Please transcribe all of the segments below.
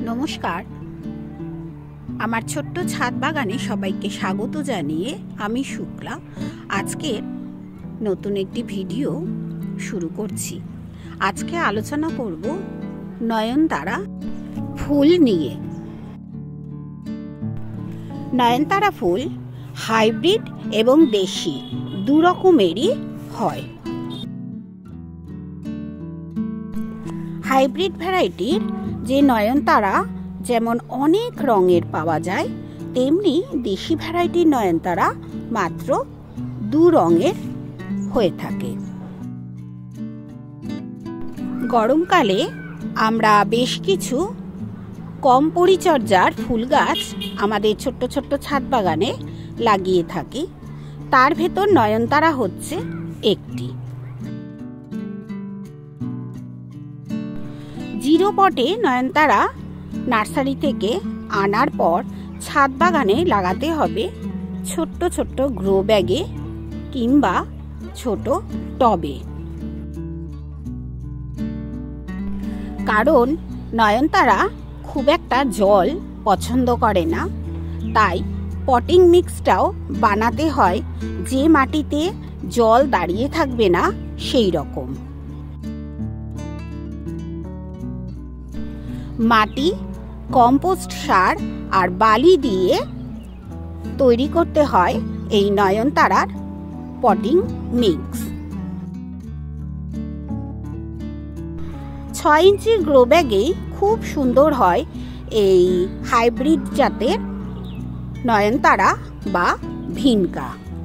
নমস্কার, আমার ছোট্ট ছাদ বাগানে সবাইকে স্বাগত জানিয়ে আমি শুক্লা আজকে নতুন একটি ভিডিও শুরু করছি। আজকে আলোচনা করব নয়নতারা ফুল নিয়ে। নয়নতারা ফুল হাইব্রিড এবং দেশি দু রকমেরই হয়। হাইব্রিড ভ্যারাইটির যে নয়নতারা যেমন অনেক রঙের পাওয়া যায়, তেমনি দেশি ভ্যারাইটির নয়নতারা মাত্র দু রঙের হয়ে থাকে। গরমকালে আমরা বেশ কিছু কম পরিচর্যার ফুল গাছ আমাদের ছোট্ট ছোট্ট ছাদ বাগানে লাগিয়ে থাকি। তার ভেতর নয়নতারা হচ্ছে একটি। জিরো পটে নয়নতারা নার্সারি থেকে আনার পর ছাদ বাগানে লাগাতে হবে ছোট্ট ছোট্ট গ্রো ব্যাগে কিংবা ছোট টবে। কারণ নয়নতারা খুব একটা জল পছন্দ করে না, তাই পটিং মিক্সটাও বানাতে হয় যে মাটিতে জল দাঁড়িয়ে থাকবে না সেই রকম। মাটি, কম্পোস্ট সার আর বালি দিয়ে তৈরি করতে হয় এই নয়নতারার পটিং মিক্স। 6 ইঞ্চির গ্রো ব্যাগেই খুব সুন্দর হয় এই হাইব্রিড জাতের নয়নতারা বা ভিনকা।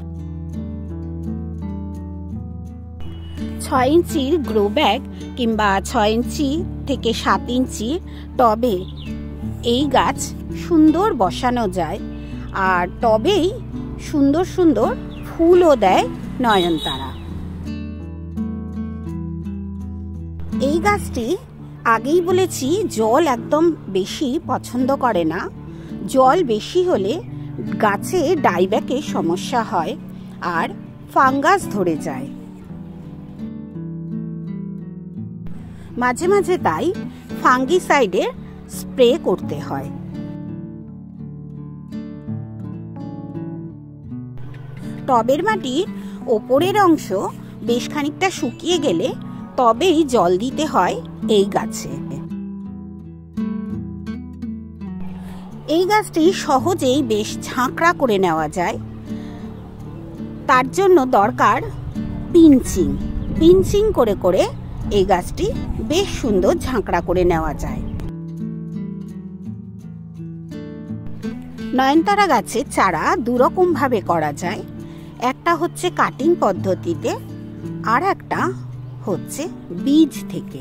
6 ইঞ্চির গ্রো ব্যাগ কিংবা 6 ইঞ্চি থেকে 7 ইঞ্চি টবে এই গাছ সুন্দর বসানো যায়, আর টবেই সুন্দর সুন্দর ফুলও দেয় নয়নতারা। এই গাছটি আগেই বলেছি জল একদম বেশি পছন্দ করে না। জল বেশি হলে গাছে ডাইব্যাকের সমস্যা হয় আর ফাঙ্গাস ধরে যায়। মাঝে মাঝে তাই ফাঙ্গিসাইডের স্প্রে করতে হয়। টবের মাটির ওপরের অংশ বেশ খানিকটা শুকিয়ে গেলে তবেই জল দিতে হয় এই গাছে। এই গাছটি সহজেই বেশ ঝাঁকড়া করে নেওয়া যায়। তার জন্য দরকার পিঞ্চিং। পিঞ্চিং করে করে এই গাছটি বেশ সুন্দর ঝাঁকড়া করে নেওয়া যায়। নয়নতারা গাছের চারা দুরকম ভাবে করা যায়। একটা হচ্ছে কাটিং পদ্ধতিতে, আর একটা হচ্ছে বীজ থেকে।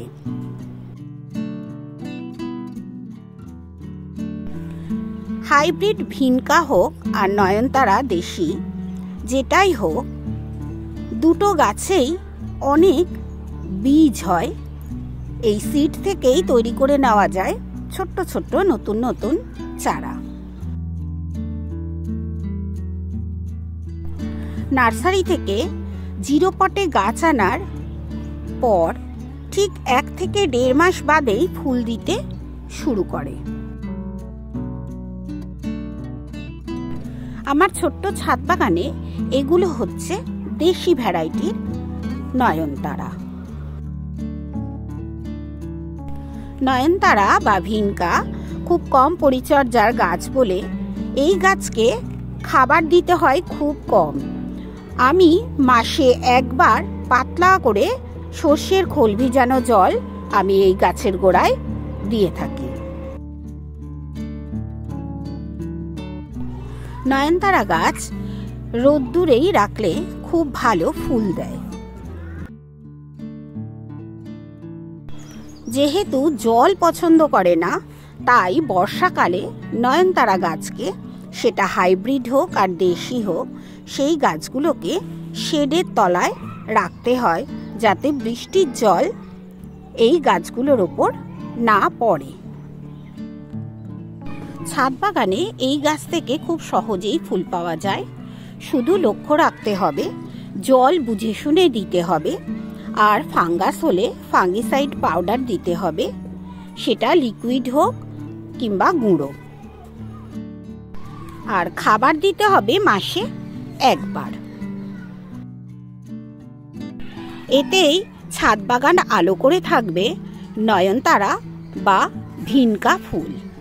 হাইব্রিড ভিনকা হোক আর নয়নতারা দেশি যেটাই হোক, দুটো গাছেই অনেক বীজ হয়। এই সিড থেকেই তৈরি করে নেওয়া যায় ছোট্ট ছোট্ট নতুন নতুন চারা। নার্সারি থেকে জিরো পটে গাছ আনার পর ঠিক 1 থেকে 1.5 মাস বাদেই ফুল দিতে শুরু করে। আমার ছোট্ট ছাদ বাগানে এগুলো হচ্ছে দেশি ভ্যারাইটির নয়নতারা। নয়নতারা বা ভিনকা খুব কম পরিচর্যার গাছ বলে এই গাছকে খাবার দিতে হয় খুব কম। আমি মাসে একবার পাতলা করে সর্ষের খোল ভিজানো জল আমি এই গাছের গোড়ায় দিয়ে থাকি। নয়নতারা গাছ রোদ্দুরেই রাখলে খুব ভালো ফুল দেয়। যেহেতু জল পছন্দ করে না, তাই বর্ষাকালে নয়নতারা গাছকে, সেটা হাইব্রিড হোক আর দেশি হোক, সেই গাছগুলোকে শেডের তলায় রাখতে হয় যাতে বৃষ্টির জল এই গাছগুলোর ওপর না পড়ে। ছাদ বাগানে এই গাছ থেকে খুব সহজেই ফুল পাওয়া যায়। শুধু লক্ষ্য রাখতে হবে জল বুঝে শুনে দিতে হবে, আর ফাঙ্গাস হলে ফাঙ্গিসাইড পাউডার দিতে হবে। সেটা লিকুইড হোক কিংবা গুঁড়ো। আর খাবার দিতে হবে মাসে একবার। এতেই ছাদ বাগান আলো করে থাকবে নয়নতারা বা ভিনকা ফুল।